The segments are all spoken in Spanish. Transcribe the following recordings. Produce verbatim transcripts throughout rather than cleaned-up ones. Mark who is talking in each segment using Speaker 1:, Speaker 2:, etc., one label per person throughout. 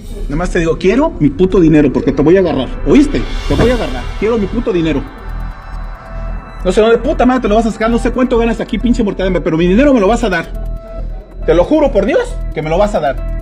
Speaker 1: Nada más te digo, quiero mi puto dinero porque te voy a agarrar. ¿Oíste? Te voy a agarrar. Quiero mi puto dinero. No sé, no de puta madre te lo vas a sacar. No sé cuánto ganas aquí, pinche mortadela, pero mi dinero me lo vas a dar. Te lo juro por Dios que me lo vas a dar.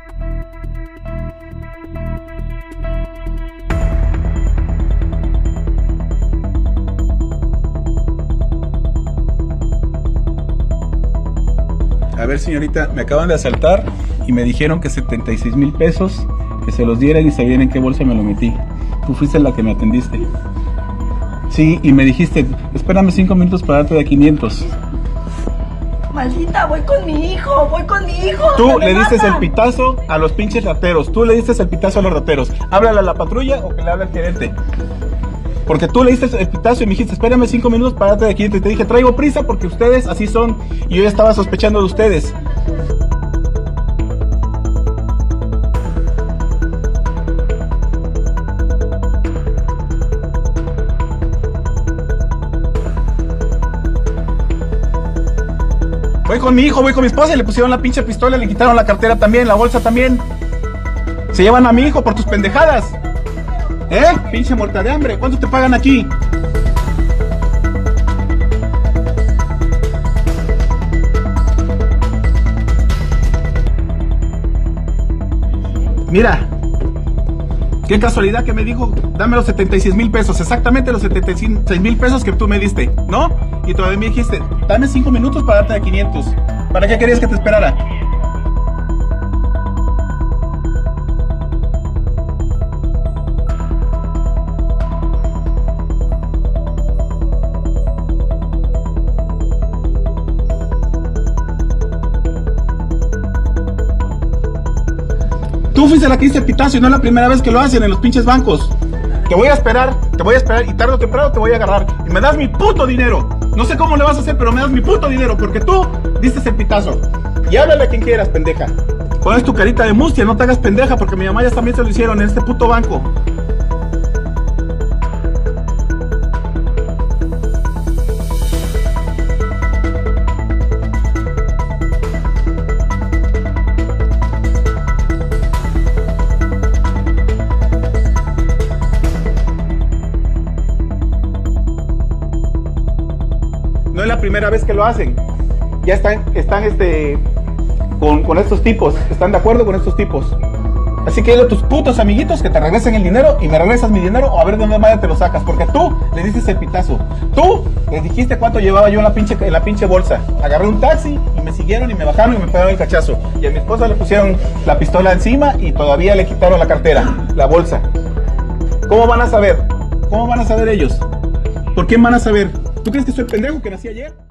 Speaker 1: A ver, señorita, me acaban de asaltar y me dijeron que setenta y seis mil pesos, que se los dieran y sabían en qué bolsa me lo metí. Tú fuiste la que me atendiste. Sí, y me dijiste, espérame cinco minutos para darte de quinientos.
Speaker 2: Maldita, voy con mi hijo, voy con mi hijo.
Speaker 1: Tú le diste el pitazo a los pinches rateros. Tú le diste el pitazo a los rateros. Háblale a la patrulla o que le hable al gerente. Porque tú le diste el pitazo y me dijiste, espérame cinco minutos para darte de quinientos. Y te dije, traigo prisa porque ustedes así son. Y yo ya estaba sospechando de ustedes. Voy con mi hijo, voy con mi esposa y le pusieron la pinche pistola, le quitaron la cartera también, la bolsa también. Se llevan a mi hijo por tus pendejadas. ¿Eh? Pinche muerta de hambre. ¿Cuánto te pagan aquí? Mira. Qué casualidad que me dijo, dame los setenta y seis mil pesos, exactamente los setenta y seis mil pesos que tú me diste, ¿no? Y todavía me dijiste, dame cinco minutos para darte de quinientos. ¿Para qué querías que te esperara? Tú fuiste la que diste el pitazo y no es la primera vez que lo hacen en los pinches bancos. Te voy a esperar, te voy a esperar y tarde o temprano te voy a agarrar. Y me das mi puto dinero. No sé cómo le vas a hacer, pero me das mi puto dinero porque tú diste el pitazo. Y háblale a quien quieras, pendeja. Pones tu carita de mustia, no te hagas pendeja porque mi mamá ya también se lo hicieron en este puto banco. No es la primera vez que lo hacen. Ya están, están este, con, con estos tipos. Están de acuerdo con estos tipos. Así que dile a tus putos amiguitos que te regresen el dinero y me regresas mi dinero o a ver de dónde madre te lo sacas. Porque tú le diste el pitazo. Tú les dijiste cuánto llevaba yo en la pinche, en la pinche bolsa. Agarré un taxi y me siguieron y me bajaron y me pegaron el cachazo. Y a mi esposa le pusieron la pistola encima y todavía le quitaron la cartera, la bolsa. ¿Cómo van a saber? ¿Cómo van a saber ellos? ¿Por qué van a saber? ¿Tú crees que soy pendejo que nací ayer?